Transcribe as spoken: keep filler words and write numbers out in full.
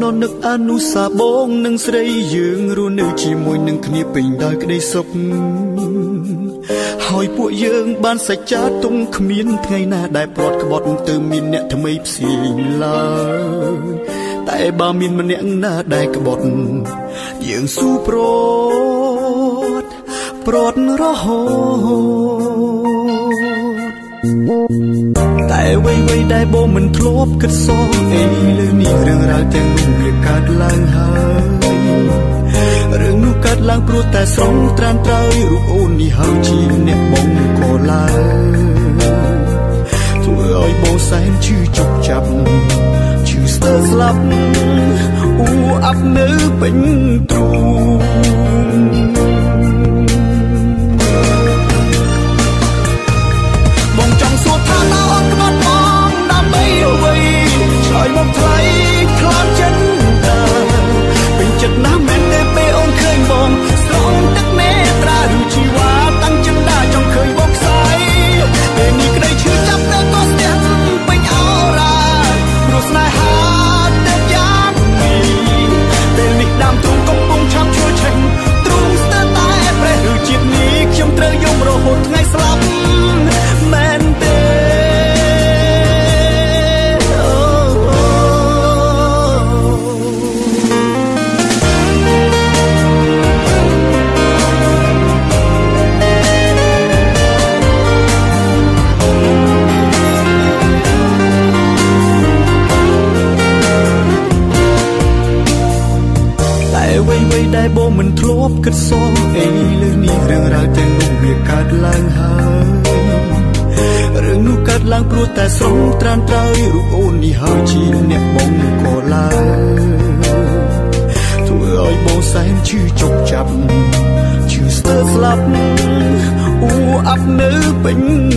នឹកអនុសាបងនឹងស្រីយើងរស់នៅជាមួយនឹងគ្នាពេញដោយក្តីសុខហើយពួកយើងបានសច្ចាទុំគ្មានថ្ងៃណាដែលប្រត់ក្បត់ទៅមានអ្នកថ្មីផ្សេងឡើយតែបើមានម្នាក់ណាដែលក្បត់យើងស៊ូប្រត់ប្រត់រហូតតែអ្វីៗដែលបងមិនធ្លាប់គិតសោះអីលើនេះរឿងរ៉ាវទាំងនោះវាកើតឡើងហើយរឿងនោះកើតឡើងព្រោះតែស្រងត្រានត្រើយរូបអូននេះហើយជាអ្នកបងក៏ឡើងធ្វើឲ្យបងសែនឈឺចុកចាប់ឈឺស្ទើរស្លាប់អ៊ូអាប់នៅពេញទ្រូងបងចង់សួរថាតើអូនក្បត់បងដើម្បីអ្វីឆ្លើយមកថ្លៃខ្លាចចិនតាពេញចិត្តណាស់មែនទេពេលអូនឃើញបងស្រង់ទឹកមេត្រាឬជីវ៉ាតាំងចិនដាចង់ឃើញបងខ្សែពេលនេះក្តីឈឺចាប់តែក៏ស្ទះពេញអោរ៉ាព្រោះស្នេហាទៅយ៉ាងនេះពេលនេះដើមទ្រូងកំពុងឆាប់ឈួរឆេះទ្រូងស្ទើរតែប្រេះឬជាតិនេះខ្ញុំត្រូវយំរហូតថ្ងៃស្លាប់មែនទេដែលបងមិនធ្លាប់គិតសោះអីលើនេះរឿងរ៉ាវទាំងនោះវាកើតឡើងហើយរឿងនោះកើតឡើងព្រោះតែស្រងត្រានត្រើយរូបអូននេះហើយជាអ្នកបងក៏ឡើងធ្វើឲ្យបងសែនឈឺចុកចាប់ឈឺស្ទើរស្លាប់អ៊ូអាប់នៅពេញ